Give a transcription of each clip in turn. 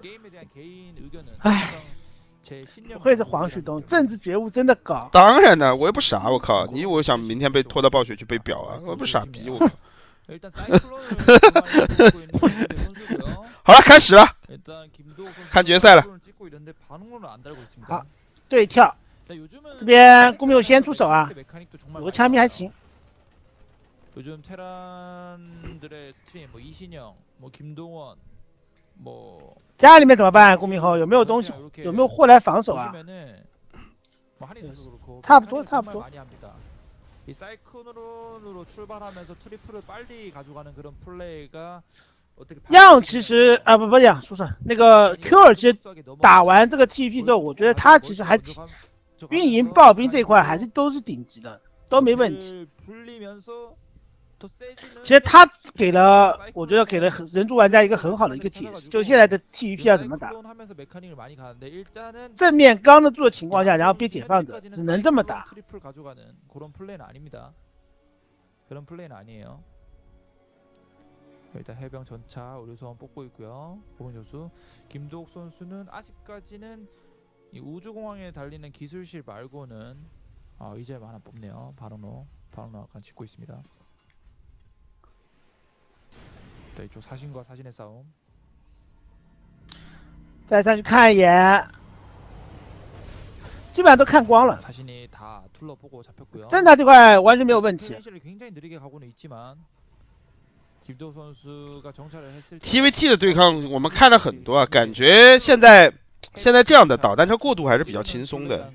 唉，不愧是黄旭东，政治觉悟真的高。 当然了，我又不傻，我靠！你以为我想明天被拖到暴雪去被表啊？我不是傻逼，我靠！好了，开始了，看决赛了。 好，对跳，这边顾明友先出手啊，有个枪兵还行。 요즘 테란들의 스트림 뭐 이신영, 뭐 김동원, 뭐 家里面怎么办？顾明后有没有东西？有没有货来防守啊？ 뭐 한희 선수도 그렇고 差不多 한희는 差不 정말 多。 많이 합니다. 이 사이클론으로 출발하면서 트리플을 빨리 가져가는 그런 플레이가 어떻게 样其实啊不样，说错，那个 Q2其实打完这个 TVP 之后，我觉得他其实还运营暴兵这块还是都是顶级的，都没问题。 其实他给了，我觉得给了人族玩家一个很好的一个解释，就现在的 TVP 要怎么打。正面刚得住的情况下，然后别解放者，只能这么打。 그런 플레이는 아니에요. 일단 해병 전차 의료선 뽑고 있고요. 고은 선수, 김도욱 선수는 아직까지는 이 우주공항에 달리는 기술실 말고는 이제 하나 뽑네요. 바로노 약간 짓고 있습니다. 자, 이쪽 사신과 사신의 싸움. 再上去看一眼，基本上都看光了。 자신이 다 둘러보고 잡혔고요. 侦察这块完全没有问题。 굉장히 느리게 가고는 있지만 김도욱 선수가 정찰을 했을 때 TVT 的对抗我们看了很多啊，感觉现在这样的导弹车过渡还是比较轻松的。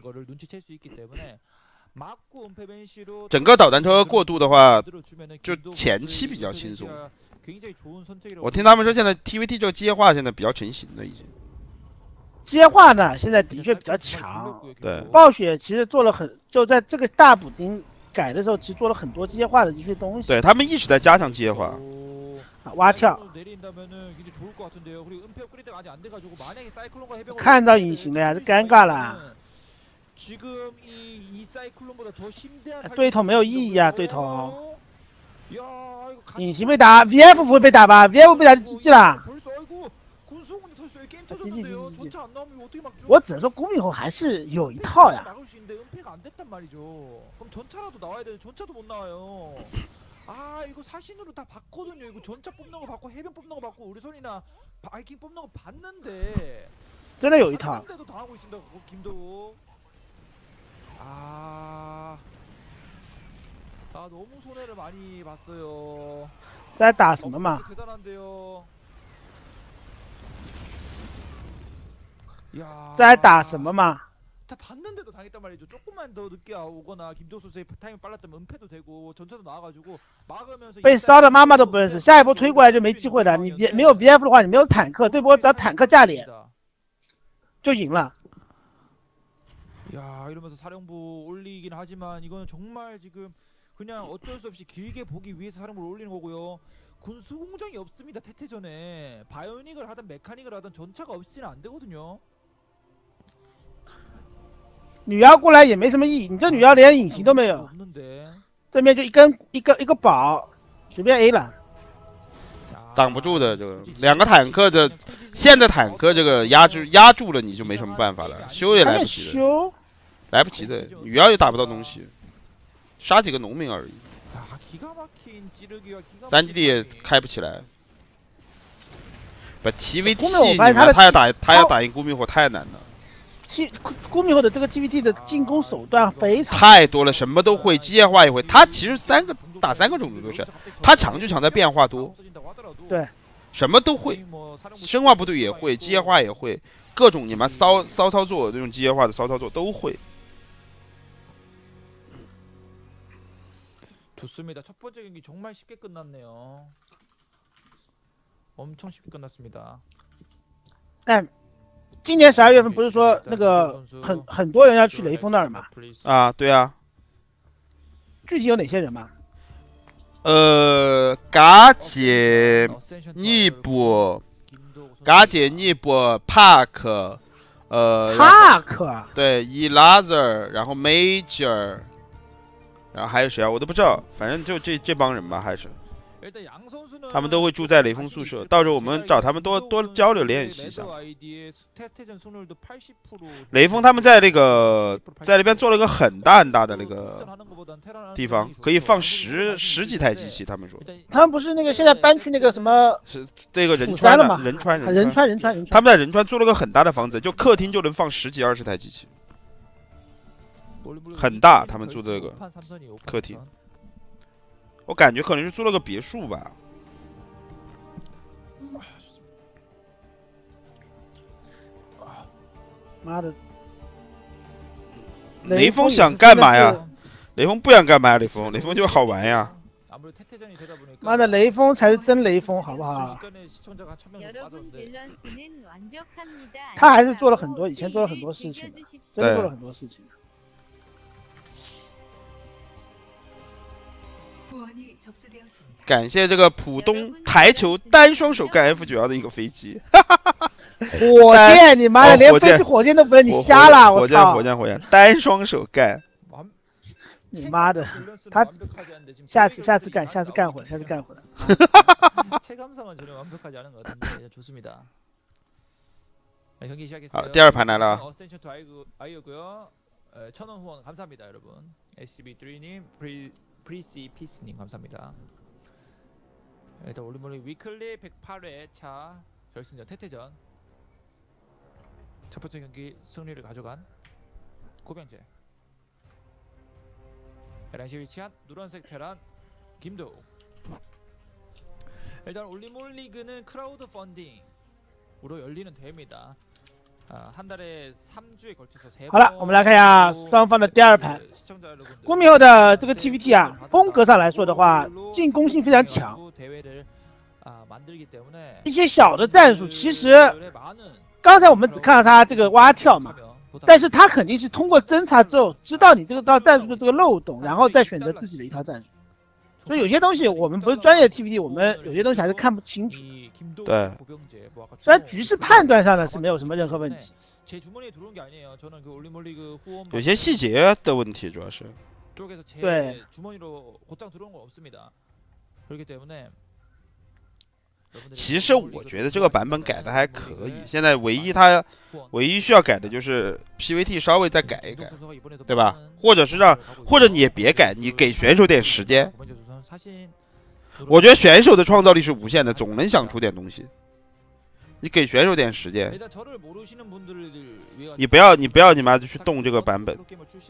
整个导弹车过渡的话，就前期比较轻松。我听他们说，现在 TVT 这个接化现在比较成型了，已经。 接化呢，现在的确比较强。 对， 暴雪其实做了就在这个大补丁改的时候，其实做了很多接化的一些东西。 对他们一直在加强接化。 蛙跳。看到隐形了呀，这尴尬了。对头没有意义啊，对头。隐形被打 ，VF 不会被打吧 ？VF 被打就 GG 了。 我只能说顾明后还是有一套呀。 아 이거 사신으로 다 봤거든요. 이거 전차 뽑는 거 봤고 해병 뽑는 거 봤고 의료선이나 바이킹 뽑는 거 봤는데 真的有一套。 데도 당하고 있습니다. 김도욱. 아 너무 손해를 많이 봤어요. 在打什么嘛？ 대단한데요. 在打什么嘛？ 다 봤는데도 당했단 말이죠. 조금만 더 늦게 오거나 김도욱 선수의 타이밍 빨랐다면 은폐도 되고 전차도 나와가지고 막으면서 被烧的妈妈都不认识，下一波推过来就没机会了。你没有 VF 的话，你没有坦克，这波只要坦克架脸就赢了。 야 이러면서 사령부 올리긴 하지만 이거는 정말 지금 그냥 어쩔 수 없이 길게 보기 위해서 사령부를 올리는 거고요. 군수 공장이 없습니다. 태태전에 바이오닉을 하든 메카닉을 하든 전차가 없이는 안 되거든요. 女妖过来也没什么意义，你这女妖连隐形都没有，这边就一个宝，随便 A 了， 挡不住的这个两个坦克的，现在坦克这个压住了你就没什么办法了，修也来不及的，来不及的，女妖也打不到东西，杀几个农民而已，3基地也开不起来。不 TVT 你们他要打赢孤明火太难了。 顾明后的这个 GPT 的进攻手段非常太多了，什么都会，机械化也会。他其实打三个种族都是，他强就强在变化多， 对， 什么都会，生化部队也会，机械化也会，各种你们骚操作这种机械化的骚操作都会。 좋습니다. 첫 번째 경기 정말 쉽게 끝났네요. 엄청 쉽게 끝났습니다. 但今年12月份不是说那个很多人要去雷锋那儿吗？ 啊，对啊。 具体有哪些人吗？ 嘎姐、尼泊、帕克， 帕克， 对 ，Elazer， 然后 Major， 然后还有谁啊？我都不知道，反正就这帮人吧，还是。 他们都会住在雷锋宿舍，到时候我们找他们多交流练习一下。雷锋他们在那边做了个很大的那个地方，可以放十几台机器。他们说， 他们不是那个现在搬去那个什么是那个仁川的仁川，他们在仁川做了个很大的房子，就客厅就能放10几20台机器，很大。他们住这个客厅。我感觉可能是租了个别墅吧。 妈的！ 雷锋想干嘛呀？雷锋不想干嘛呀？雷锋就好玩呀。 妈的，雷锋才是真雷锋，好不好？他还是做了很多，以前做了很多事情，真的做了很多事情。 感谢这个浦东台球单双手干 F9的一个飞机， 火箭，你妈的，连飞机火箭都不能，你瞎了！我操！ 火箭，单双手干， 你妈的，他下次干会。 好，第二盘来了。 프리시피스님 감사합니다. 일단 올림픽 위클리 108회차 결승전 태태전 첫 번째 경기 승리를 가져간 고병재. 11시에 위치한 노란색 테란 김도우. 일단 올림픽은 크라우드 펀딩으로 열리는 대회입니다. 好了，我们来看一下双方的第二盘。郭明后的这个 TVT 啊，风格上来说的话，进攻性非常强。一些小的战术，其实刚才我们只看到他这个蛙跳嘛，但是他肯定是通过侦查之后，知道你这个套战术的这个漏洞，然后再选择自己的一套战术。所以有些东西我们不是专业的 TVT， 我们有些东西还是看不清楚。 对， 虽然局势判断上呢是没有什么任何问题， 有些细节的问题主要是。 对。 其实我觉得这个版本改的还可以，现在唯一需要改的就是 PVT 稍微再改一改，对吧？或者你也别改，你给选手点时间。我觉得选手的创造力是无限的，总能想出点东西。你给选手点时间，你不要你妈去动这个版本。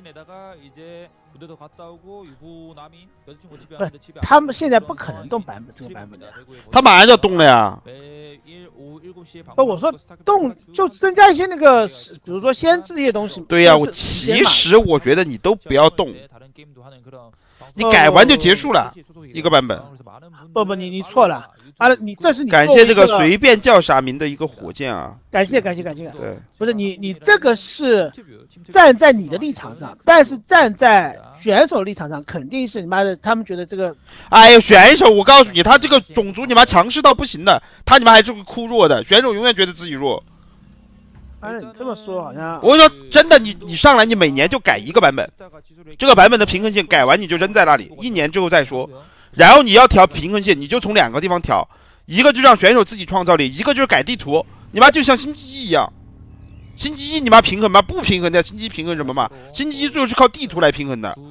他们现在不可能动这个版本的， 他马上就动了呀。 我说动就增加一些那个，比如说先知这些东西。 对呀，其实我觉得你都不要动，你改完就结束了一个版本。 不，你错了。你这是你感谢这个随便叫啥名的一个火箭啊！ 感谢。 对， 不是你这个是站在你的立场上，但是站在选手立场上，肯定是你妈的，他们觉得这个， 哎呀，选手，我告诉你，他这个种族你妈强势到不行的，他你妈还是个哭弱的，选手永远觉得自己弱。 你这么说好像， 我跟你说真的，你上来你每年就改一个版本，这个版本的平衡线改完你就扔在那里，1年之后再说。然后你要调平衡线，你就从2个地方调，一个就让选手自己创造力，一个就是改地图。你妈就像新机一样，新机你妈平衡吗？不平衡的，新机平衡什么嘛？新机最后是靠地图来平衡的。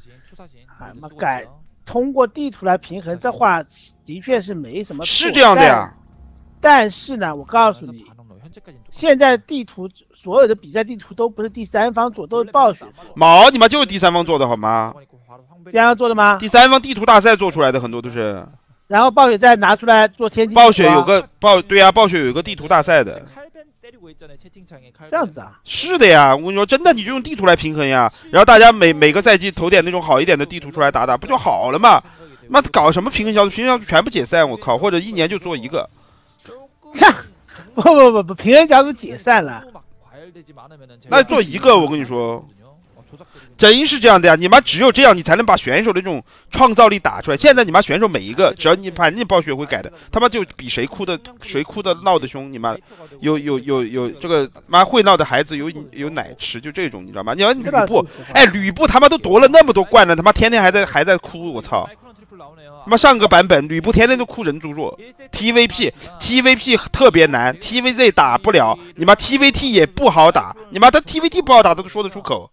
通过地图来平衡，这话的确是没什么错。 是这样的呀。 但是呢，我告诉你，现在地图所有的比赛地图都不是第三方做，都是暴雪做。 毛你妈就是第三方做的好吗？ 这样做的吗？ 第三方地图大赛做出来的很多都是， 然后暴雪再拿出来做天梯。 暴雪有个对啊，暴雪有一个地图大赛的。 这样子啊？ 是的呀，我跟你说，真的，你就用地图来平衡呀。然后大家每个赛季投点那种好一点的地图出来打，不就好了吗？妈搞什么平衡小组？平衡小组全部解散，我靠！或者1年就做一个。 不，平衡小组解散了。 那做一个，我跟你说。真是这样的呀！你妈只有这样，你才能把选手的这种创造力打出来。现在你妈选手每一个，只要你反正暴雪会改的，他妈就比谁哭的闹得凶。你妈有这个妈会闹的孩子有奶吃，就这种你知道吗？你要吕布，哎，吕布他妈都夺了那么多冠了，他妈天天还在哭，我操！ 他妈上个版本吕布天天都哭人族弱 ，TVP 特别难 ，TVZ 打不了，你妈 TVT 也不好打，你妈他 TVT 不好打，他都说得出口，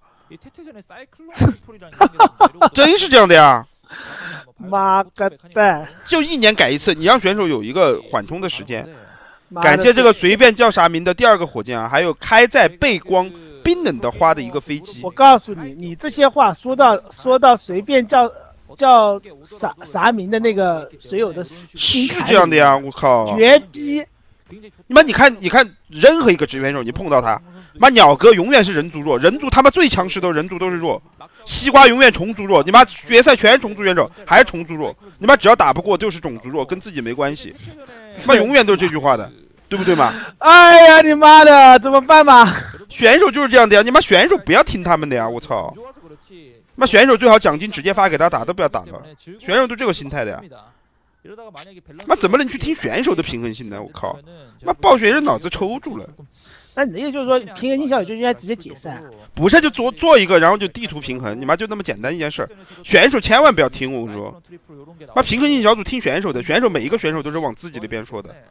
真是这样的呀。 妈个蛋！ 就1年改一次，你让选手有一个缓冲的时间。感谢这个随便叫啥名的第2个火箭啊，还有开在背光冰冷的花的一个飞机。 我告诉你，你这些话说到随便叫啥名的那个水友的心是这样的呀！我靠， 绝逼！ 你看任何一个职业选手，你碰到他，鸟哥永远是人族弱，人族他妈最强势的人族都是弱。西瓜永远虫族弱，你妈决赛全是虫族选手，还是虫族弱。你妈只要打不过就是种族弱，跟自己没关系。永远都是这句话的，对不对嘛？ 哎呀，你妈的，怎么办嘛？ 选手就是这样的呀，你妈选手不要听他们的呀，我操！选手最好奖金直接发给他打，都不要打他。选手都这个心态的呀。怎么能去听选手的平衡性呢？我靠！暴雪人脑子抽住了。 那你的意思就是说，平衡性小组就应该直接解散？ 不是，就做一个，然后就地图平衡，你妈就那么简单一件事儿。选手千万不要听我跟你说，平衡性小组听选手的，选手每一个选手都是往自己那边说的，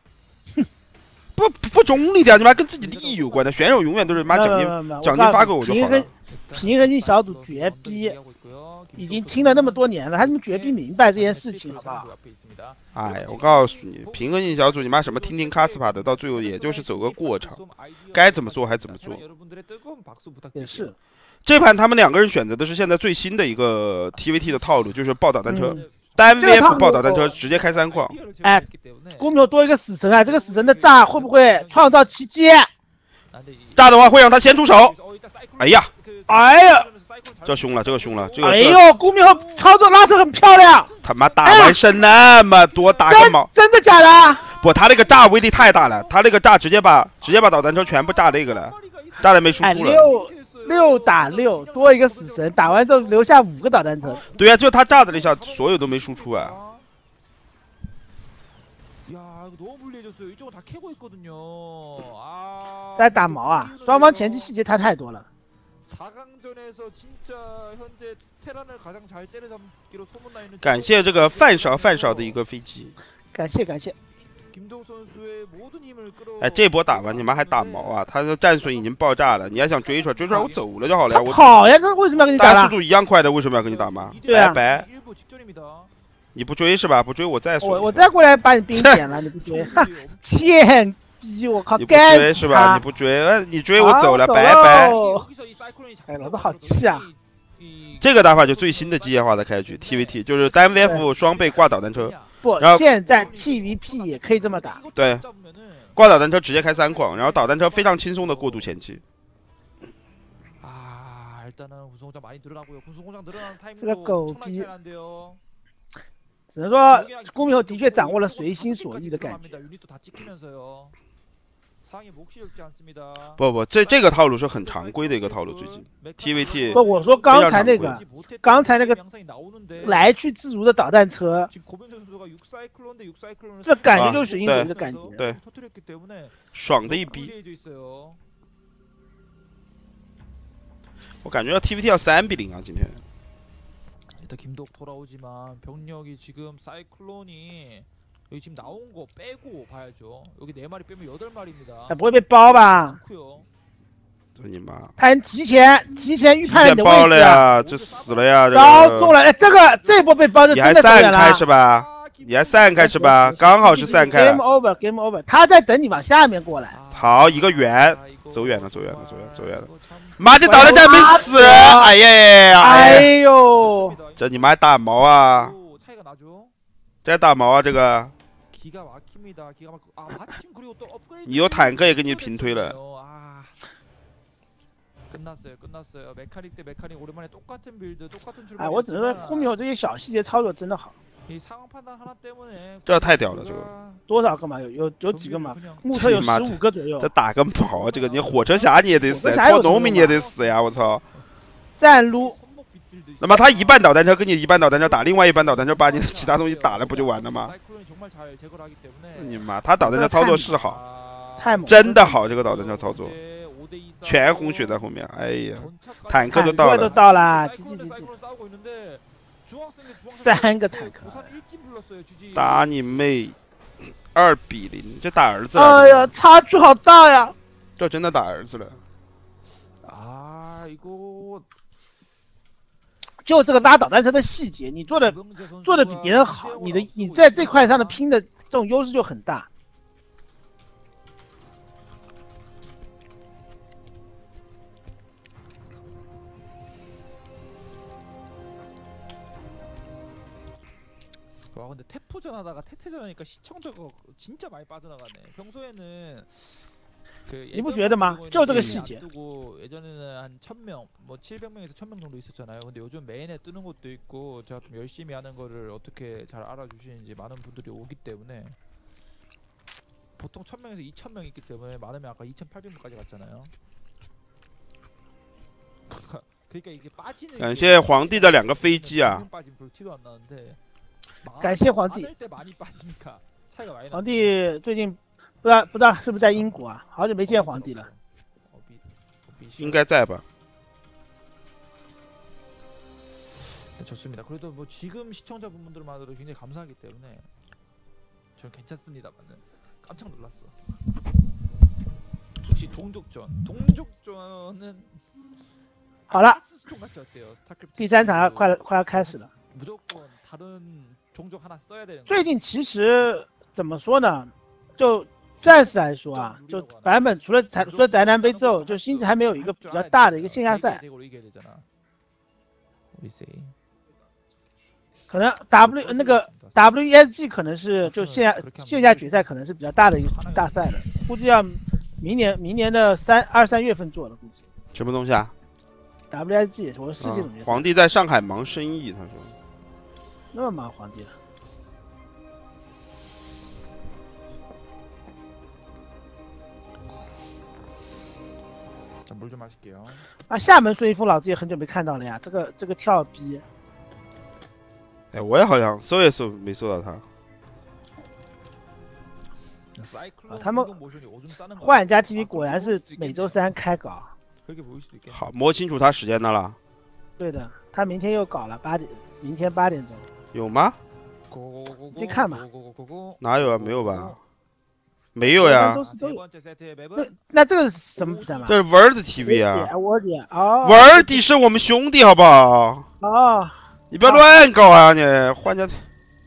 不中立的呀，你妈跟自己利益有关的，选手永远都是奖金发给我就好了。 平衡性小组绝逼，已经听了那么多年了，他们绝逼明白这件事情，好不好？ 哎，我告诉你，平衡性小组你妈什么听卡斯帕的，到最后也就是走个过场，该怎么做还怎么做。 也是， 这盘他们2个人选择的是现在最新的一个 TVT 的套路，就是爆导弹车，单 VF 爆导弹车直接开3矿。 哎，公牛多一个死神啊，这个死神的炸会不会创造奇迹？ 炸的话会让他先出手。哎呀，这凶了， 哎呦，公牛操作拉扯很漂亮。 他妈打完剩那么多，打个毛！ 真的假的？ 不，他那个炸威力太大了，他那个炸直接把导弹车全部炸那个了，炸的没输出了。 6打6，多一个死神，打完之后留下5个导弹车。 对呀，就他炸的那下，所有都没输出啊。 在打毛啊！双方前期细节差太多了。 感谢这个范少的一个飞机， 感谢。 哎，这波打完你们还打毛啊？他的战损已经爆炸了，你还想追出来我走了就好了呀！我跑呀，这为什么要跟你打？ 大家速度一样快的，为什么要跟你打吗？拜拜。你不追是吧？不追我再说。 我再过来把你兵捡了，你不追？贱逼！我靠！ 你不追是吧？你不追，你追我走了，拜拜。 哎，老子好气啊！ 这个打法就最新的机械化的开局 TVT， 就是单 VF 双倍挂导弹车。 不，现在 TVP 也可以这么打。 对，挂导弹车直接开3矿，然后导弹车非常轻松的过渡前期。 这个狗逼。只能说公牛的确掌握了随心所欲的感觉。 不，这个套路是很常规的一个套路，最近 TVT。 不，我说刚才那个来去自如的导弹车，这感觉就是随心所欲的感觉， 对，爽的一逼。我感觉TVT 要3-0啊，今天。 일단 김독 돌아오지만 병력이 지금 사이클론이 여기 지금 나온 거 빼고 봐야죠. 여기 4마리 빼면 8마리입니다. 不会被包吧？ 这你妈！ 他提前预判你的位置爆了呀，这死了呀！ 高中了，哎，这波被包就真的走远了。 你还散开是吧？你还散开是吧？刚好是散开了。 Game over，他在等你往下面过来。 好，一个圆，走远了。妈，这导弹站没死！哎呀！ 哎呦！ 这你妈还打毛啊！这还打毛啊！这个，你有坦克也给你平推了。 哎，我只能说公牛这些小细节操作真的好。 这太屌了，这个多少个嘛？有几个嘛？木车有15个左右。 这打个毛！这个你火车侠你也得死，破农民你也得死呀！我操！ 站撸。 那么他一半导弹车跟你一半导弹车打，另外一半导弹车把你的其他东西打了，不就完了吗？你妈，他导弹车操作是好，真的好，这个导弹车操作，全红血在后面，哎呀，坦克都到了， 都到了， 3个坦克， 打你妹！2-0，这打儿子了！哎呀，差距好大呀！ 这真的打儿子了。 就这个拉导弹车的细节，你做的比别人好，你在这块上的拼的这种优势就很大。 와 근데 태프전 하다가 태태전 하니까 시청자가 진짜 많이 빠져나가네. 평소에는 그 你不觉得吗？就这个细节。 예전에는 한 1000명, 뭐 700명에서 1000명 정도 있었잖아요. 근데 요즘 메인에 뜨는 것도 있고 제가 좀 열심히 하는 거를 어떻게 잘 알아주시는지 많은 분들이 오기 때문에 보통 1000명에서 2000명 있기 때문에 많으면 아까 2800명까지 갔잖아요. 그러니까 이게 빠지는 感谢皇帝的2个飞机啊！ 感谢皇帝。皇帝最近不知道是不是在英国啊？好久没见皇帝了。 应该在吧。 좋습니다. 그래도 뭐 지금 시청자분들만으로도 굉장히 감사하기 때문에 저는 괜찮습니다만은 깜짝 놀랐어. 역시 동족전은 好了， 스톤 같이 어때요? 스타크래프트 第3场快要开始了。 무조건 다른 종족 하나 써야 되는. 最近其实怎么说呢？就暂时来说啊，就版本除了宅男杯之后，就星际还没有一个比较大的一个线下赛。可能 WESG 可能是就线下决赛可能是比较大的一个大赛了，估计要明年的2、3月份做了，估计。 什么东西啊 ？WSG 我世界总决赛。 皇帝在上海忙生意，他说。 那么忙皇帝了。 물 좀 마실게요. 啊，厦门孙一峰老子也很久没看到了呀，这个跳逼。 哎，我也好像搜也搜没搜到他。 他们幻影家 TV 果然是每周3开搞。 好，摸清楚他时间的了。 对的，他明天又搞了8点，明天8点钟。 有吗？ 你去看吧。 哪有啊？没有吧？ 没有呀， 那这个是什么比赛吗？ 这是 World TV 啊 ，World 是我们兄弟，好不好？ 哦， 你不要乱搞啊你！换家，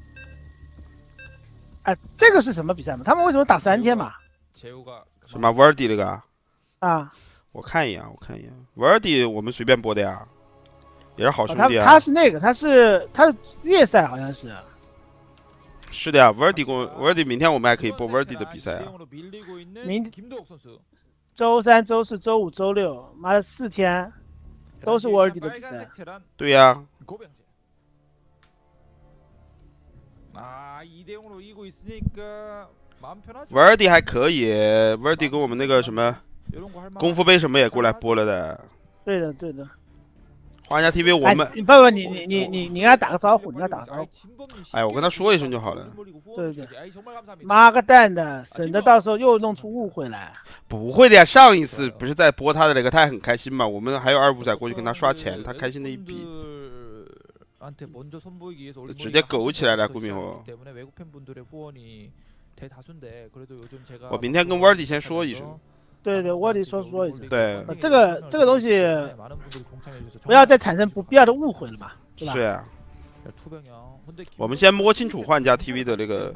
哎，这个是什么比赛嘛？他们为什么打3天嘛？ 什么 World 那个？ 啊， 我看一眼，World 我们随便播的呀，也是好兄弟啊。 他是那个，他是月赛好像是。 是的呀 ，World 明天我们还可以播 World 的比赛啊。 周3、周4、周5、周6，妈的4天都是 World 的比赛。 对呀。World 还可以 ，World 跟我们那个什么功夫杯什么也过来播了的。 对的，对的。 花家 TV 我们不，你跟他打个招呼，你跟他打个招呼。 哎，我跟他说一声就好了。 对对，妈个蛋的，省得到时候又弄出误会来。 不会的呀，上一次不是在播他的那个，他还很开心嘛。我们还有2五仔过去跟他刷钱，他开心的一逼。直接苟起来了，顾明宏。我明天跟 Wordy 先说一声。 对对，我得说一声。 对， 这个东西不要再产生不必要的误会了嘛，对吧？ 是呀。我们先摸清楚幻家 TV 的那个，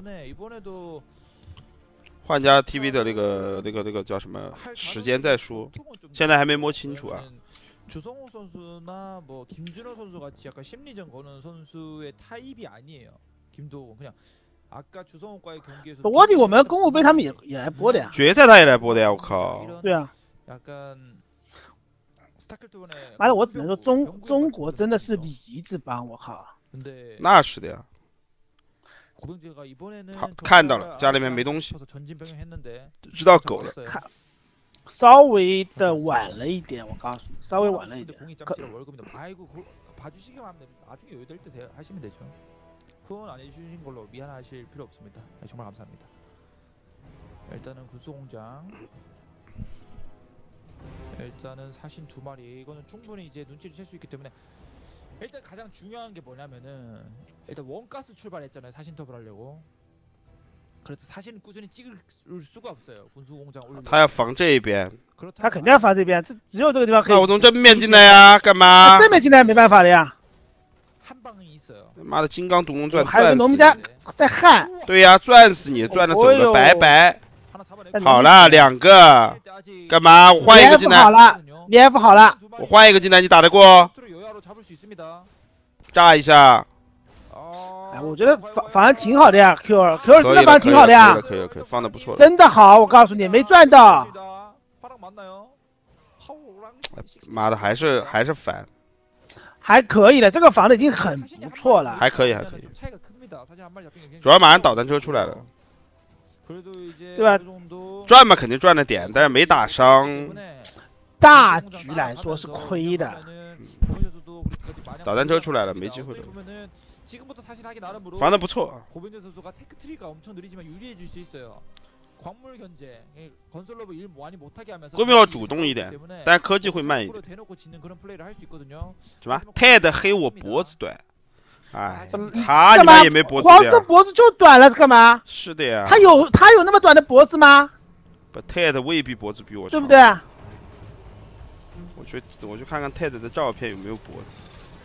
幻家 TV 的那个叫什么时间再说，现在还没摸清楚啊。 주성호 선수나 뭐 김준호 선수 같이 약간 심리전 거는 선수의 타입이 아니에요. 김도훈 그냥. 我我们公务杯他们也来播的呀， 决赛他也来播的呀，我靠！ 对啊，妈的，我只能说中国真的是礼仪之邦，我靠！ 那是的呀。好，看到了，家里面没东西，知道狗了。 稍微的晚了一点，我告诉你，稍微晚了一点。 후원 안 해주신 걸로 미안하실 필요 없습니다. 정말 감사합니다. 일단은 군수공장. 일단은 사신 2마리. 이거는 충분히 이제 눈치를 챌 수 있기 때문에 일단 가장 중요한 게 뭐냐면은 일단 원가스 출발했잖아요. 사신톱을 하려고. 그래서 사신 꾸준히 찍을 수가 없어요. 군수공장 올려. 他要防这一边， 他肯定要防这边，只有这个地方可以。 那我从正面进来呀，干嘛？ 正面进来没办法的呀。 妈的，金刚独龙钻， 还有钻死农民家在焊。 对呀，钻死你，钻了走了，拜拜。好了，2个，干嘛？我换一个进来。 好了，连 F 好了。 我换一个进来，你打得过？炸一下。 哎，我觉得反正挺好的呀 ，Q2 真的反正挺好的呀。 可以，放的不错。 真的好，我告诉你，没赚到。 妈的，还是烦。 还可以的，这个防的已经很不错了。 还可以。主要马上导弹车出来了， 对吧？ 赚嘛肯定赚了点，但是没打伤。 大局来说是亏的。 导弹车出来了，没机会了。防的不错。 规模要主动一点，但科技会慢一点。什么？泰的黑我脖子短，哎，他你妈也没脖子的呀。 黄哥脖子就短了，干嘛？ 是的呀。 他有那么短的脖子吗？ 不，泰的未必脖子比我长， 对不对？ 我去看看泰的照片有没有脖子。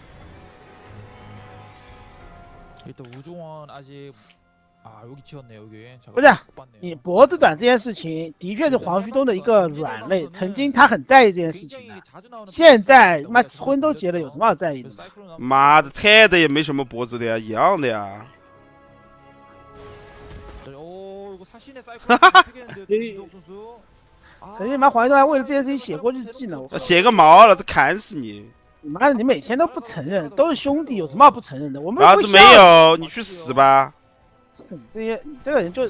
不是你脖子短这件事情，的确是黄旭东的一个软肋。曾经他很在意这件事情的，现在妈婚都结了，有什么好在意的？ 妈的，泰的也没什么脖子的呀，一样的呀。哈哈， 曾经妈黄旭东还为了这件事情写过日记呢。 写个毛，老子砍死你！ 你妈的，你每天都不承认，都是兄弟，有什么好不承认的？我们老子没有，你去死吧！ 这个人就是，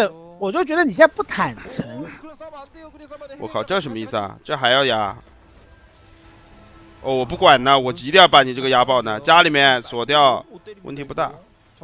我就觉得你现在不坦诚。 我靠，这什么意思啊？这还要压？哦，我不管呢，我一定要把你这个压爆呢。家里面锁掉，问题不大。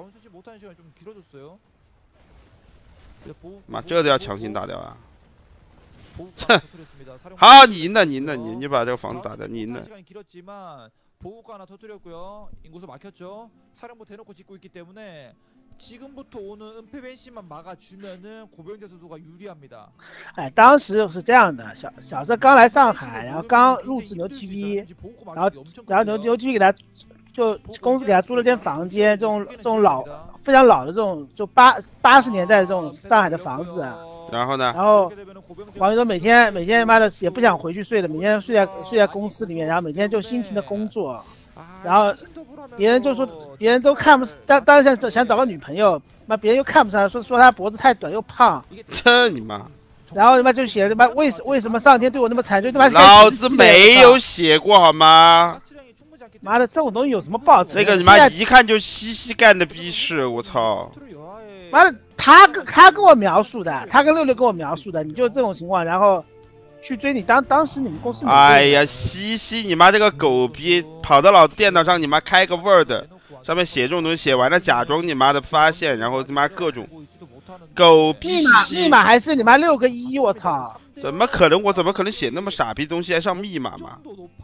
妈，这都要强行打掉啊！哼，好，你赢了，你把这个房子打掉，你赢了。 보호가 하나 터뜨렸고요. 인구수 막혔죠. 사령부 대놓고 짓고 있기 때문에 지금부터 오는 은폐벤시만 막아주면은 고병재 선수가 유리합니다. 哎，当时是这样的，小时候刚来上海，然后刚入职牛 TV，然后牛 TV 给他就公司给他租了间房间，这种非常老的这种就80年代的这种上海的房子。 然后呢？ 然后黄宇东每天妈的也不想回去睡的，每天睡在公司里面，然后每天就辛勤的工作，然后别人就说别人都看不当时想找个女朋友，妈别人又看不上，说他脖子太短又胖， 这你妈！ 然后他妈就写他妈为什么上天对我那么惨，就他妈老子没有写过好吗？ 妈的，这种东西有什么不好承认？ 这个你妈一看就西西干的逼事，我操！ 妈的，他跟我描述的，他跟66跟我描述的，你就这种情况，然后去追你当时你们公司。 哎呀，西西你妈这个狗逼，跑到老子电脑上你妈开个 Word， 上面写这种东西，写完了假装你妈的发现，然后他妈各种狗逼密码还是你妈6个1，我操！ 怎么可能？我怎么可能写那么傻逼东西还上密码嘛？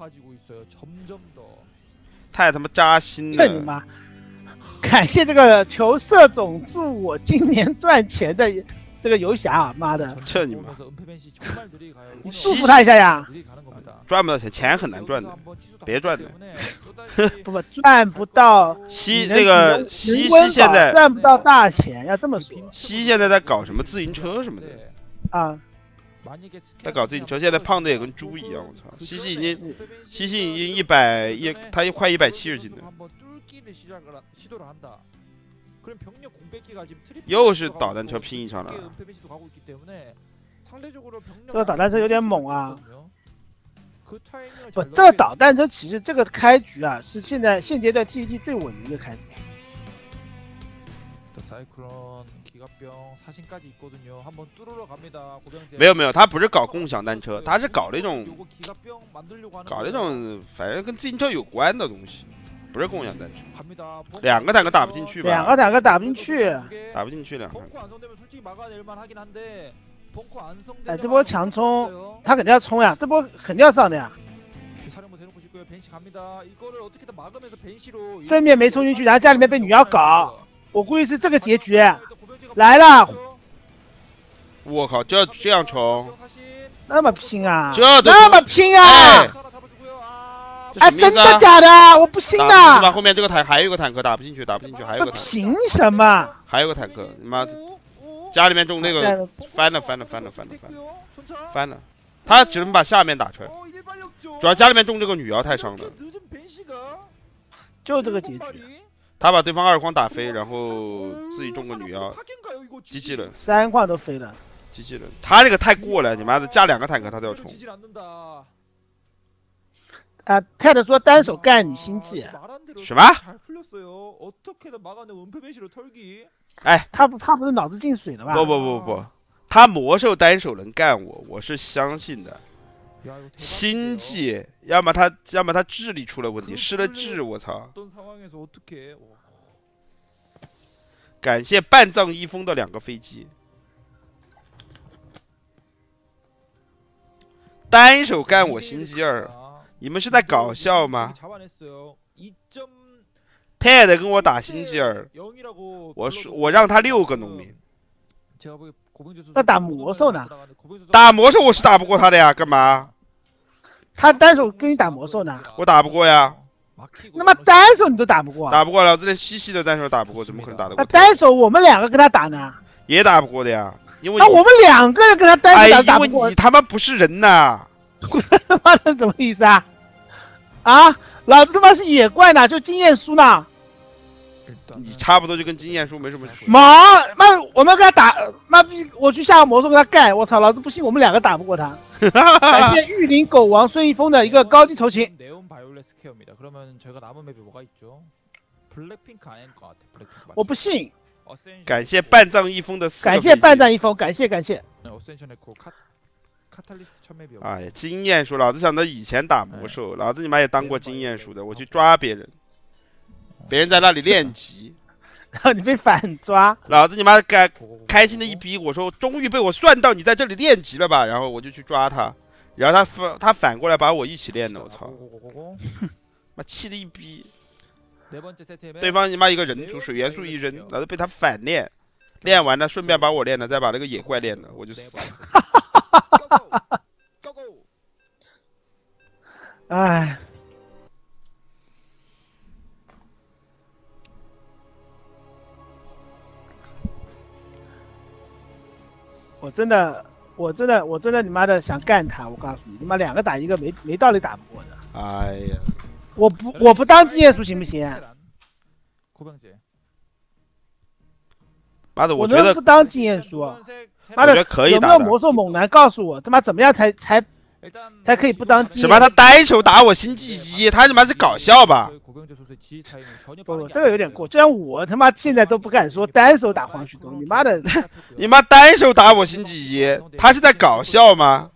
太他妈扎心了！ 这你妈！感谢这个求色总助我今年赚钱的这个游侠啊！妈的， 这你妈！ 你祝福他一下呀！ 赚不到钱，钱很难赚的，别赚的。 不赚不到。 那个西现在赚不到大钱，要这么说。 西现在在搞什么自行车什么的啊？ 在搞自行车，现在胖的也跟猪一样，我操！西西已经100，他快170斤了。又是导弹车拼一场了。 这个导弹车有点猛啊！不，这个导弹车其实这个开局啊，是现阶段 TCG 最稳的一个开局。 没有，他不是搞共享单车，他是搞那种反正跟自行车有关的东西。不是共享单车，2个坦克打不进去吧 ？2个坦克打不进去， 打不进去2个。 哎，这波强冲，他肯定要冲呀，这波肯定要上的呀。 正面没冲进去，然后家里面被女妖搞，我估计是这个结局。来了， 我靠，这样冲， 那么拼啊， 那么拼啊！哎，真的假的？我不信啊！后面这个还有个坦克打不进去，还有个坦克。 凭什么？ 还有个坦克，你妈！家里面种那个翻了，他只能把下面打出来。主要家里面种这个女妖太伤了， 就这个结局。 他把对方2矿打飞，然后自己种个女妖，机器人 3矿都飞了。 机器人，他这个太过了，你妈的加2个坦克他都要冲。 啊，泰德说单手干你心计。 什么？哎， 他不是脑子进水了吧？ 不，他魔兽单手能干我是相信的。心计，要么他智力出了问题，失了智，我操！感谢半藏一风的2个飞机。单手干我心机2，你们是在搞笑吗？泰德跟我打心机2，我让他6个农民。 那打魔兽呢？ 打魔兽我是打不过他的呀，干嘛？ 他单手跟你打魔兽呢？ 我打不过呀。 那么单手你都打不过？ 打不过，老子连西西的单手打不过，怎么可能打得过？ 那单手我们2个跟他打呢？ 也打不过的呀，因为那我们2个人跟他单手打不过。 因为你他妈不是人呐！ 他妈的什么意思啊？啊，老子他妈是野怪呢，就经验书呢。 你差不多就跟经验书没什么区别。 那我们跟他打，那我去下个魔兽跟他干，我操，老子不信我们2个打不过他。感谢玉林狗王孙一峰的一个高级酬勤。我不信。 感谢半藏一风的4个。 感谢半藏一风，感谢。 哎呀，经验书，老子想到以前打魔兽，老子你妈也当过经验书的，我去抓别人。别人在那里练级， 然后你被反抓， 老子你妈开心的一逼，我说终于被我算到你在这里练级了吧，然后我就去抓他，然后他反过来把我一起练的，我操，妈气的一逼，对方你妈一个人族水元素一扔，老子被他反练，练完了顺便把我练了，再把那个野怪练了，我就死了。 哎。我真的你妈的想干他！我告诉你，你妈2个打1个没道理打不过的。 哎呀， 我不当经验书行不行？ 妈的， 我觉得不当经验书。妈的，有没有魔兽猛男告诉我，他妈怎么样才可以不当经验？ 什么？他单手打我星际1，他他妈是搞笑吧？ 不，这个有点过。就像我他妈现在都不敢说单手打黄旭东，你妈的， 你妈单手打我星际1，他是在搞笑吗？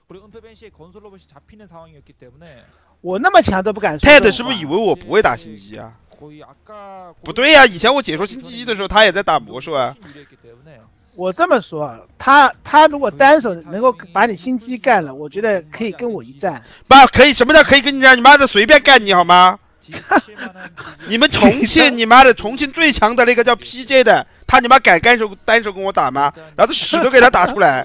我那么强都不敢说。 泰德是不是以为我不会打星际啊？不对呀，以前我解说星际1的时候，他也在打魔兽啊。 我这么说，他如果单手能够把你心机干了，我觉得可以跟我一战。 不可以，什么叫可以跟你战？你妈的随便干你好吗？你们重庆，你妈的重庆最强的那个叫 PJ 的，他你妈敢单手跟我打吗？老子屎都给他打出来。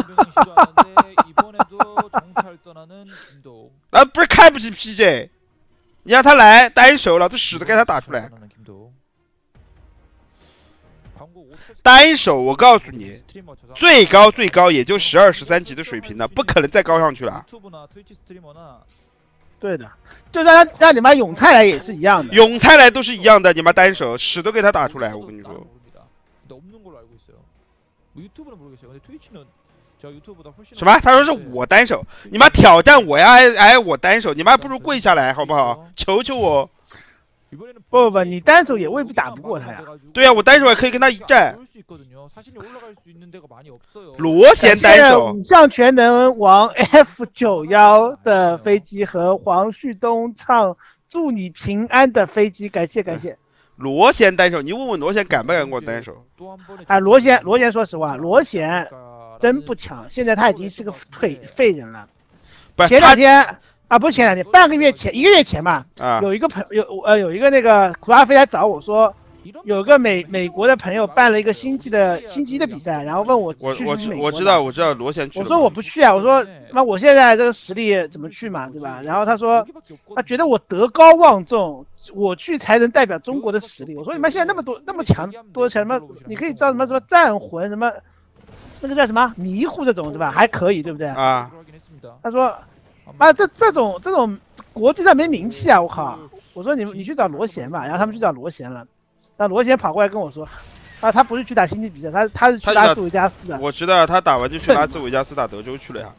啊，不是看不起 PJ， 你让他来单手，老子屎都给他打出来。单手，我告诉你，最高也就12、13级的水平了，不可能再高上去了。 对的，就让你妈永菜来也是一样的， 永菜来都是一样的，你妈单手屎都给他打出来，我跟你说。什么？他说是我单手，你妈挑战我呀？哎，我单手，你妈不如跪下来好不好？求求我。 不，你单手也未必打不过他呀。 对呀，我单手也可以跟他一战。罗贤单手。 五项全能王 F91的飞机和黄旭东唱祝你平安的飞机，感谢。 罗贤单手，你问问罗贤敢不敢跟我单手？ 啊，罗贤，说实话，罗贤真不强，现在他已经是个废人了。前2天。 啊，不是前2天，半个月前1个月前吧。 啊， 有一个有一个那个苦拉菲来找我说，有个美国的朋友办了一个星际一的比赛，然后问我去不去美国。 我知道罗贤去了。 我说我不去啊，我说那我现在这个实力怎么去嘛，对吧？然后他说他觉得我德高望重，我去才能代表中国的实力。我说你们现在那么强什么，你可以招什么战魂什么，那个叫什么迷糊这种对吧？还可以对不对？ 啊。 他说啊这种国际上没名气啊，我靠！我说你去找罗贤吧，然后他们去找罗贤了，那罗贤跑过来跟我说，啊他不是去打星际比赛，他是去拉斯维加斯的。 我知道他打完就去拉斯维加斯打德州去了呀。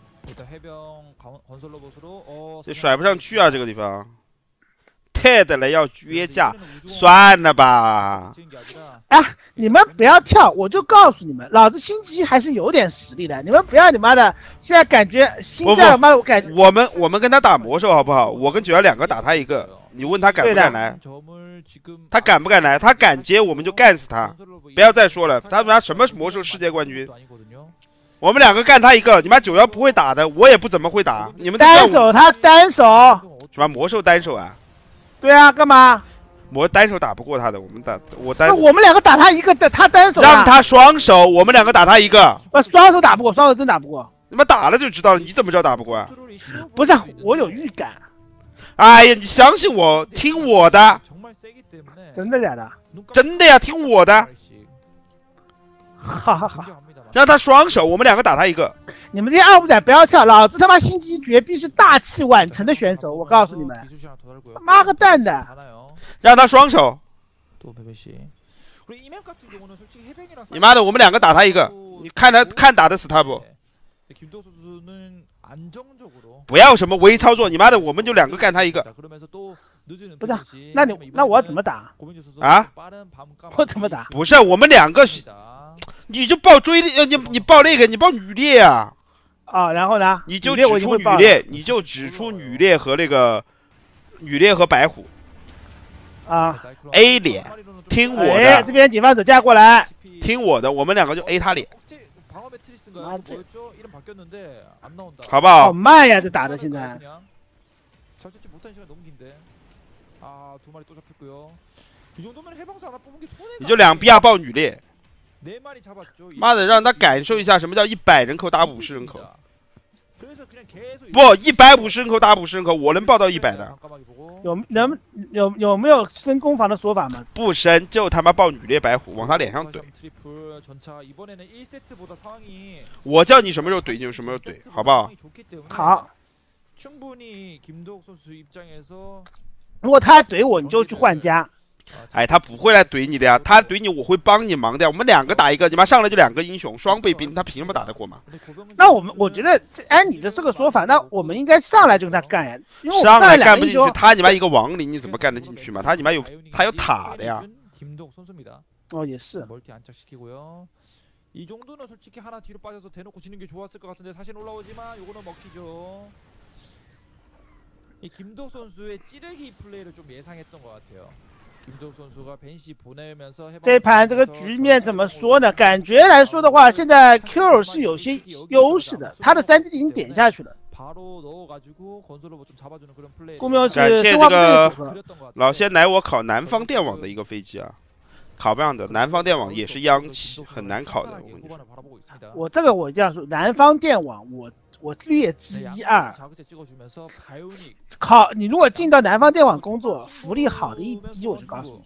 这甩不上去啊，这个地方。TED 了要约架，算了吧。 啊，你们不要跳，我就告诉你们，老子星级还是有点实力的。你们不要你妈的，现在感觉星战妈的，我感觉我们跟他打魔兽好不好？我跟912两个打他一个，你问他敢不敢来？他敢不敢来？他敢接我们就干死他。不要再说了，他妈什么魔兽世界冠军？我们2个干他一个，你妈912不会打的，我也不怎么会打。你们单手他单手什么魔兽单手啊？ 对啊，干嘛？ 我单手打不过他的，我们 2个打他一个的，他单手让他双手，我们2个打他一个。 双手打不过，双手真打不过。 你妈打了就知道了，你怎么知道打不过啊？ 不是，我有预感。 哎呀，你相信我，听我的。 真的假的？ 真的呀，听我的。 哈哈哈。 让他双手，我们2个打他一个。 你们这些二五仔不要跳，老子他妈星级绝逼是大器晚成的选手，我告诉你们，妈个蛋的！ 让他双手。你妈的，我们2个打他一个，你看打得死他不？不要什么微操作，你妈的，我们就2个干他一个。 不是，那我要怎么打啊？ 我怎么打？ 不是，我们2个。你就报追猎，你报那个，你报女猎啊！ 啊，然后呢？ 你就指出女猎，你就指出女猎和那个女猎和白虎啊 ，A 脸，听我的。 哎，这边警方者架过来， 听我的，我们2个就 A 他脸，好不好？ 好慢呀，这打的现在。 你就2BR报女猎。妈的，让他感受一下什么叫100人口打50人口。不，150人口打50人口，我能报到100的。 有没有升攻防的说法吗？ 不升就他妈报女猎白虎，往他脸上怼。我叫你什么时候怼你就什么时候怼，好不好？ 好。如果他怼我，你就去换家。 哎，他不会来怼你的呀，他怼你我会帮你忙的呀。我们2个打一个，你妈上来就2个英雄，双倍兵，他凭什么打得过嘛？ 那我觉得按你的这个说法，那我们应该上来就跟他干呀，因为上来干不进去，他你妈一个亡灵，你怎么干得进去嘛？他你妈有塔的呀。 哦，也是。这盘这个局面怎么说呢？感觉来说的话，现在 Q 是有些优势的，他的3基地已经点下去了。顾meu是感谢这个老仙奶我考南方电网的一个飞机啊，考不上的。南方电网也是央企，很难考的。 我这个我这样说，南方电网我略知1、2。考你如果进到南方电网工作，福利好的一批，我就告诉你。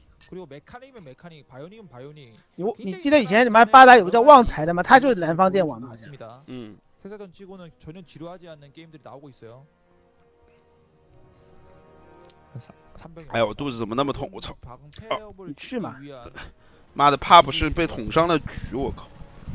你记得以前你们八达有个叫旺财的吗？他就是南方电网的。 嗯。哎呦，我肚子怎么那么痛？我操！ 你去嘛！ 妈的，怕不是被捅伤了局？我靠！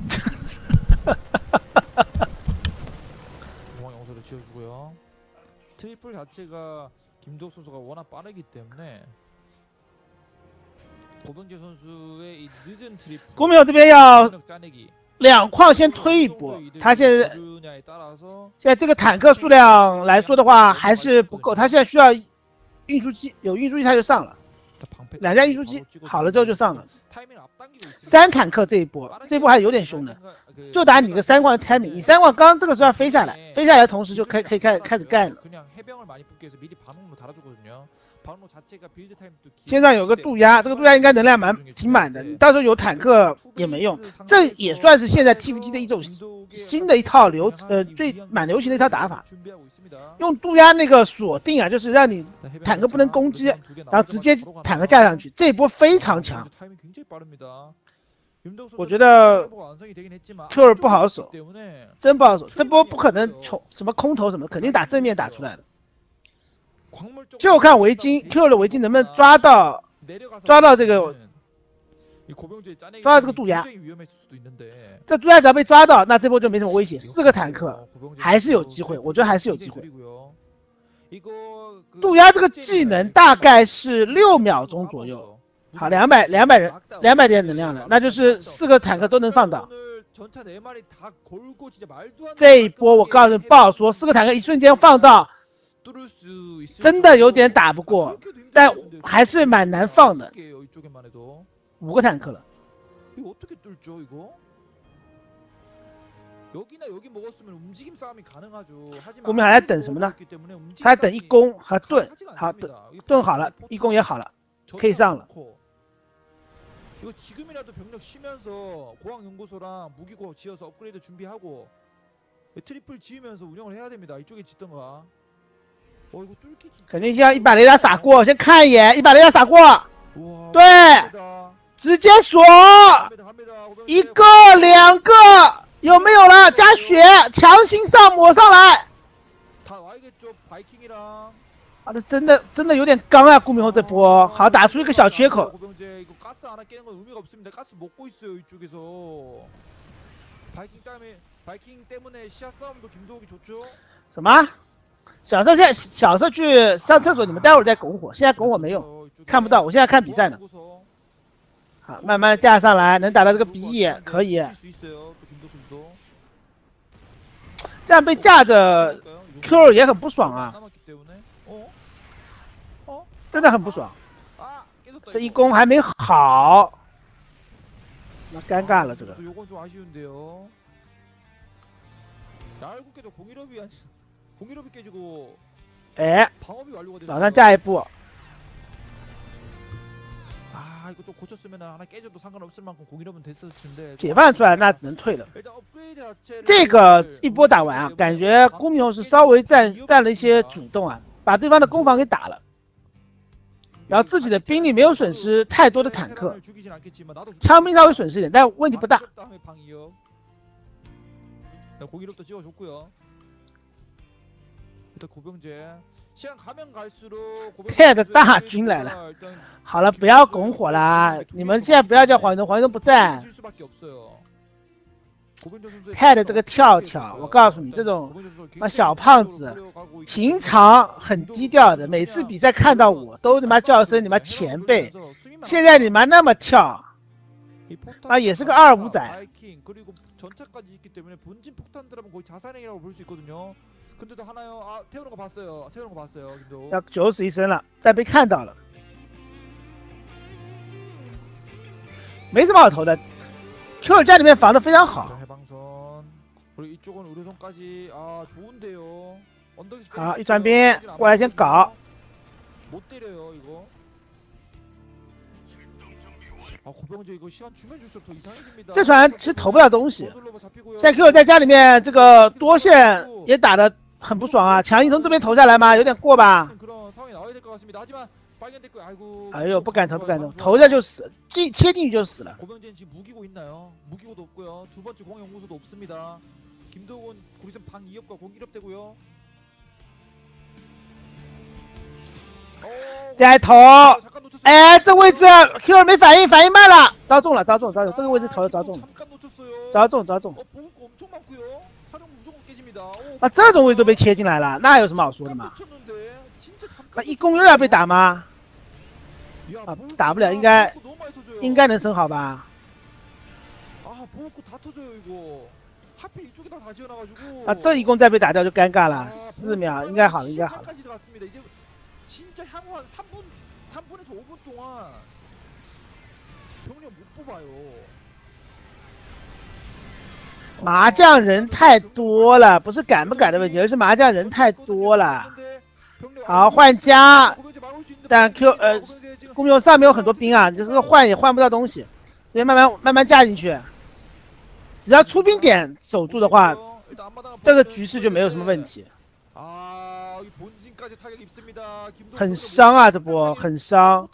顾meu这边要2矿先推一波，他现在这个坦克数量来说的话还是不够，他现在需要运输机，有运输机他就上了。 2架运输机好了之后就上了。3坦克这一波还有点凶的，就打你个3冠的 timing， 你3冠刚刚这个时候要飞下来，飞下来的同时就可以开始干了。线上有个渡鸦，这个渡鸦应该能量挺满的，你到时候有坦克也没用。这也算是现在 TVT 的一种新的一套最蛮流行的一套打法。用渡鸦那个锁定啊，就是让你坦克不能攻击，然后直接坦克架上去，这一波非常强。我觉得 Q 不好守，真不好守，这波不可能什么空投什么，肯定打正面打出来的。就看围巾 Q 的围巾能不能抓到这个渡鸦。这渡鸦只要被抓到，那这波就没什么威胁。4个坦克还是有机会，我觉得还是有机会。渡鸦这个技能大概是6秒钟左右。好，200点能量了，那就是4个坦克都能上岛。这一波我告诉你不好说，4个坦克一瞬间放到，真的有点打不过，但还是蛮难放的。5个坦克了。后面还在等什么呢？他在等一攻和盾，好，盾好了，一攻也好了，可以上了。 이거 지금이라도 병력 쉬면서 고항연구소랑 무기고 지어서 업그레이드 준비하고 트리플 지으면서 운영을 해야 됩니다. 이쪽에 짓던가. 이거 뚫기 肯定先100雷达撒过，先看一眼100雷达撒过，对，直接锁，1个2个有没有了？加血，强行上抹上来。啊，这真的有点刚啊！顾明后这波好打出一个小缺口。 하나 깨는 건 의미가 없습니다. 가스 먹고 있어요 이쪽에서. 바이킹 때문에 시야 싸움도 김도욱이 좋죠. 什么？小色去上厕所，你们待会儿再拱火。现在拱火没用，看不到。我现在看比赛呢。好，慢慢架上来，能打到这个鼻翼可以。这样被架着 Q 也很不爽啊，真的很不爽。 这一攻还没好，那尴尬了。这个。哎，马上下一步。解放出来那只能退了。这个一波打完啊，感觉公明是稍微占了一些主动啊，把对方的攻防给打了。 然后自己的兵力没有损失太多的坦克，枪兵稍微损失一点，但问题不大。TED 大军来了，好了，不要拱火啦！你们现在不要叫黄忠不在。TED 这个跳，我告诉你，这种小胖子，平常很低调的，每次比赛看到我都他妈叫声你妈前辈，现在你妈那么跳，啊，也是个25仔。要90一升了，但被看到了，没什么好投的。Q 家里面防的非常好。 好，一传兵过来先搞。这船其实投不了东西。现在 Q 在家里面这个多线也打得很不爽啊！强硬从这边投下来吗？有点过吧？哎呦，不敢投，投下就死，切进去就死了。 김도훈 고리선 방 2업과 공 1업 되고요. 再投，哎，这位置 Q 没反应慢了，招中了，这个位置投的招中了，招中。啊，这种位置都被切进来了，那有什么好说的嘛？啊，一攻又要被打吗？啊，打不了，应该能升好吧？ 啊，这一攻再被打掉就尴尬了，4秒应该好了。 3분에서 5분 동안 병력 못 뽑아요. 麻将人太多了，不是赶不赶的问题，而是麻将人太多了。好，换家，但 公牛上面有很多兵啊，你这个换也换不到东西，所以慢慢加进去。只要出兵点守住的话，这个局势就没有什么问题。很伤啊，这波很伤。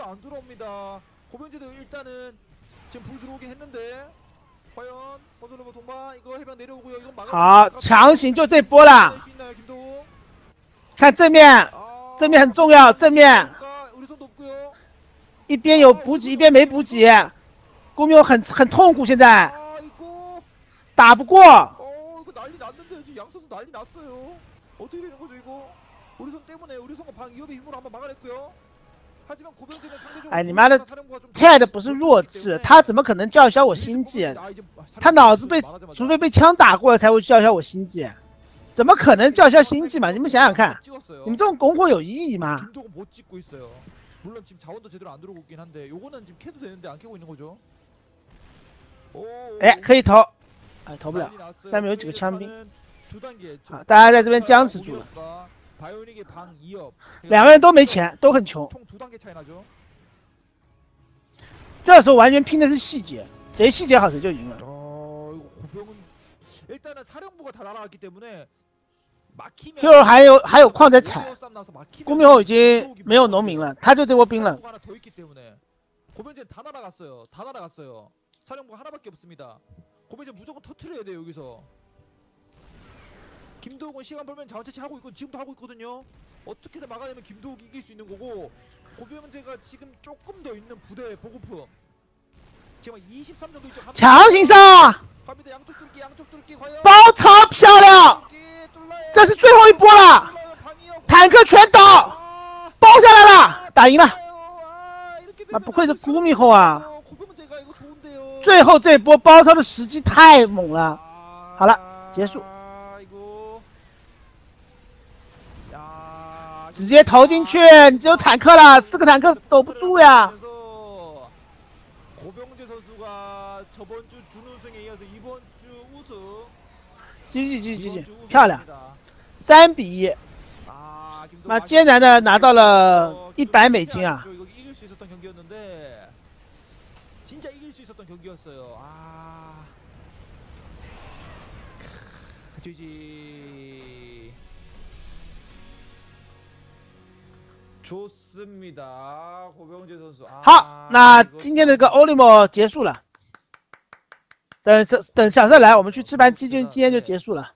好，强行就这波了。看正面，正面很重要，正面一边有补给，一边没补给，公牛很痛苦，现在打不过。 哎，你妈的 ，Ted 不是弱智，他怎么可能叫嚣我星际？他脑子除非被枪打过了才会叫嚣我星际，怎么可能叫嚣星际嘛？你们想想看，你们这种拱火有意义吗？ 물론 지금 자원도 제대로 안 들어오고 있긴 한데 요거는 지금 캐도 되는데 안 캐고 있는 거죠. 哎，可以投，哎，投不了，下面有几个枪兵。好，大家在这边僵持住了。两个人都没钱，都很穷。这时候完全拼的是细节，谁细节好谁就赢了。 일단은 사령부가 다 날아갔기 때문에 就还有矿在采，公民后已经没有农民了，他就这波兵了。 고병제 다 날아갔어요. 다 날아갔어요. 사령부가 하나밖에 없습니다. 고병제 무조건 터트려야 돼요 여기서. 김도욱은 시간 벌면 자원 채취하고 있고 지금도 하고 있거든요. 어떻게든 막아내면 김도욱이 이길 수 있는 거고 고병제가 지금 조금 더 있는 부대 보급품. 지금 23 정도 있죠. 强行上，包抄漂亮，这是最后一波了，坦克全倒，包下来了，打赢了。 啊，不愧是公民后啊！最后这波包抄的时机太猛了。好了，结束。直接投进去，你只有坦克了，4个坦克守不住呀。GG，漂亮，3比1。那艰难的拿到了100美金啊！ 경기였는데 진짜 이길 수 있었던 경기였어요. 아, GG 좋습니다. 고병재 선수. 好，那今天的这个 Olimo 结束了。等小帅来，我们去吃盘鸡，今天就结束了。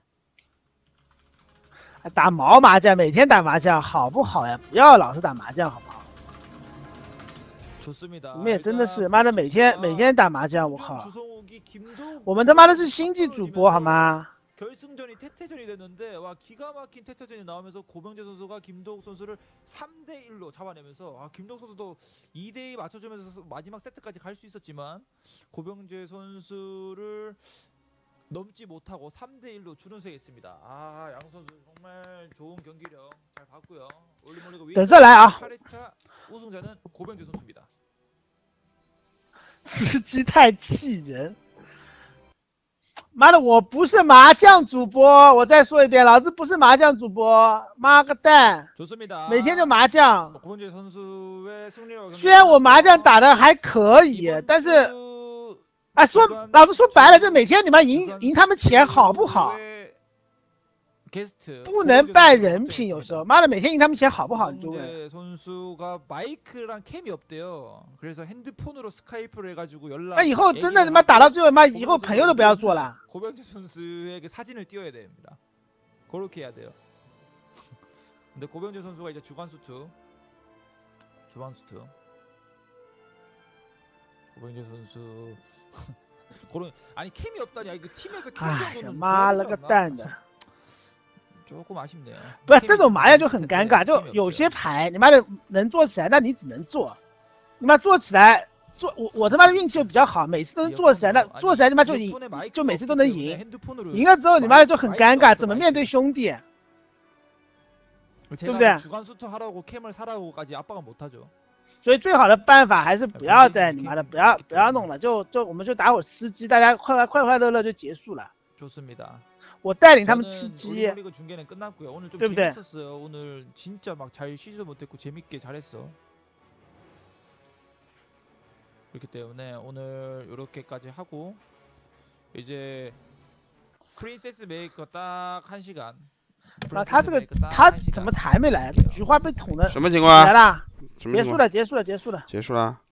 打毛麻将，每天打麻将好不好呀？不要老是打麻将，好不好？ 你们也真的是，妈的，每天打麻将，我靠！我们他妈的是星际主播好吗？ 결승전이 태태전이 됐는데 와 기가 막힌 태태전이 나오면서 고병재 선수가 김도욱 선수를 3대 1로 잡아내면서 김도욱 선수도 2대 2 맞춰주면서 마지막 세트까지 갈 수 있었지만 고병재 선수를 넘지 못하고 3대 1로 준우승했습니다. 양 선수 정말 좋은 경기력 잘 봤고요. 올림픽 위기 8회차 우승자는 고병재 선수입니다. 司机太气人！妈的，我不是麻将主播，我再说一遍，老子不是麻将主播，妈个蛋！ 좋습니다. 每天就麻将。 고병재 선수의 승리로 虽然我麻将打的还可以，但是，哎，老子说白了，就每天你们赢他们钱好不好？ 不能拜人品，有时候，妈的，每天赢他们钱好不好？你就问。 선수가 마이크랑 캠이 없대요. 그래서 핸드폰으로 스카이프를 해가지고 연락. 那以后真的他妈打到最后，妈以后朋友都不要做了。 고병재 선수에게 사진을 띄워야 됩니다. 그렇게 해야 돼요. 근데 고병재 선수가 이제 주간 수트. 고병재 선수. 그런 아니 캠이 없다니 이거 팀에서 캠 정도는. 妈了个蛋的！ 조금 아쉽네요. 不是这种麻将就很尴尬，就有些牌你妈的能做起来，那你只能做，你妈做起来我他妈的运气又比较好，每次都能做起来，那做起来他妈就赢，就每次都能赢，赢了之后你妈的就很尴尬，怎么面对兄弟？对不对？ 주간 수트 하라고 캠을 사라고까지 압박은 못 하죠. 所以最好的办法还是不要再你妈的不要弄了，我们就打会吃鸡，大家快乐乐就结束了。 좋습니다. 我带领他们吃鸡， 리그 중계는 끝났고요. 오늘 좀 对不对？ 재밌었어요. 오늘 진짜 막 잘 쉬지도 못했고 재밌게 잘했어. 그렇기 때문에 오늘 이렇게까지 하고 이제 프린세스 메이커 딱 1시간. 啊，他怎么还没来？菊花被捅的什么情况？ 来啦！ 什么情况？ 结束了。 结束了。